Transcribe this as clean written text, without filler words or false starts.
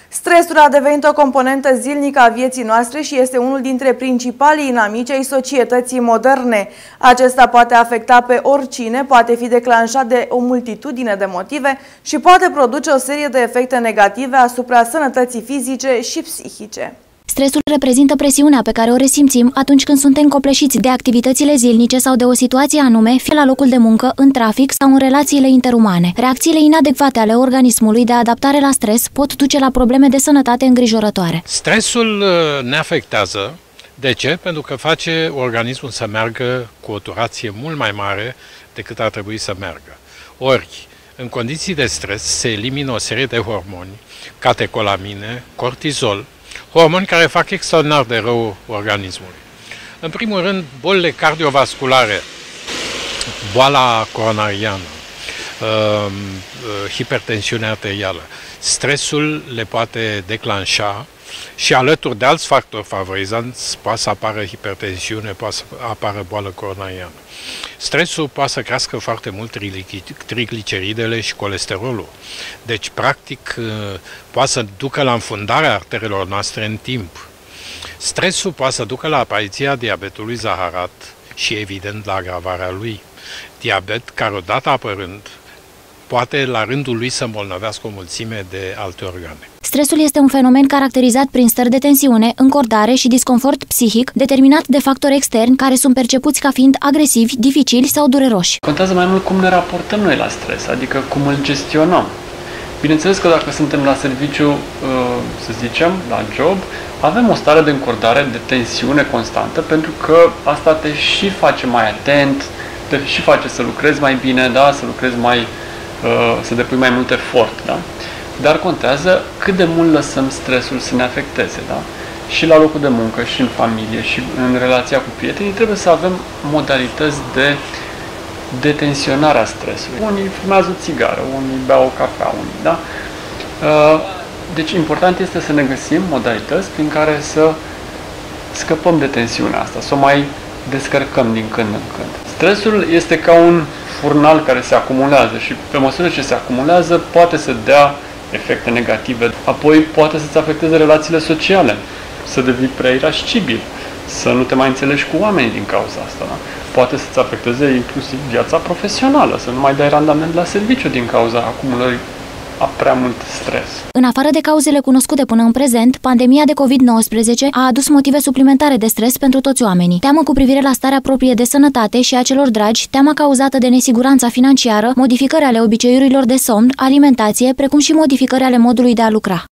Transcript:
Stresul a devenit o componentă zilnică a vieții noastre și este unul dintre principalii inamici ai societății moderne. Acesta poate afecta pe oricine, poate fi declanșat de o multitudine de motive și poate produce o serie de efecte negative asupra sănătății fizice și psihice. Stresul reprezintă presiunea pe care o resimțim atunci când suntem copleșiți de activitățile zilnice sau de o situație anume, fie la locul de muncă, în trafic sau în relațiile interumane. Reacțiile inadecvate ale organismului de adaptare la stres pot duce la probleme de sănătate îngrijorătoare. Stresul ne afectează. De ce? Pentru că face organismul să meargă cu o durație mult mai mare decât ar trebui să meargă. Ori, în condiții de stres se elimină o serie de hormoni, catecolamine, cortizol, hormoni care fac extraordinar de rău organismului. În primul rând, bolile cardiovasculare, boala coronariană, hipertensiunea arterială, stresul le poate declanșa și alături de alți factori favorizanți poate să apară hipertensiune, poate să apară boală coronariană. Stresul poate să crească foarte mult trigliceridele și colesterolul. Deci, practic, poate să ducă la înfundarea arterelor noastre în timp. Stresul poate să ducă la apariția diabetului zaharat și, evident, la agravarea lui. Diabet care, odată apărând, poate la rândul lui să îmbolnăvească o mulțime de alte organe. Stresul este un fenomen caracterizat prin stări de tensiune, încordare și disconfort psihic, determinat de factori externi care sunt percepuți ca fiind agresivi, dificili sau dureroși. Contează mai mult cum ne raportăm noi la stres, adică cum îl gestionăm. Bineînțeles că dacă suntem la serviciu, să zicem, la job, avem o stare de încordare, de tensiune constantă, pentru că asta te și face mai atent, te și face să lucrezi mai bine, da? Să lucrezi mai să depui mai mult efort, da? Dar contează cât de mult lăsăm stresul să ne afecteze, da? Și la locul de muncă, și în familie, și în relația cu prietenii, trebuie să avem modalități de detensionare a stresului. Unii fumează o țigară, unii beau o cafea, unii, da? Deci important este să ne găsim modalități prin care să scăpăm de tensiunea asta, să o mai descărcăm din când în când. Stresul este ca un furnal care se acumulează și pe măsură ce se acumulează poate să dea efecte negative. Apoi poate să-ți afecteze relațiile sociale, să devii prea irascibil, să nu te mai înțelegi cu oamenii din cauza asta. Da? Poate să-ți afecteze inclusiv viața profesională, să nu mai dai randament la serviciu din cauza acumulării a prea mult stres. În afară de cauzele cunoscute până în prezent, pandemia de COVID-19 a adus motive suplimentare de stres pentru toți oamenii. Teamă cu privire la starea proprie de sănătate și a celor dragi, teama cauzată de nesiguranța financiară, modificări ale obiceiurilor de somn, alimentație, precum și modificări ale modului de a lucra.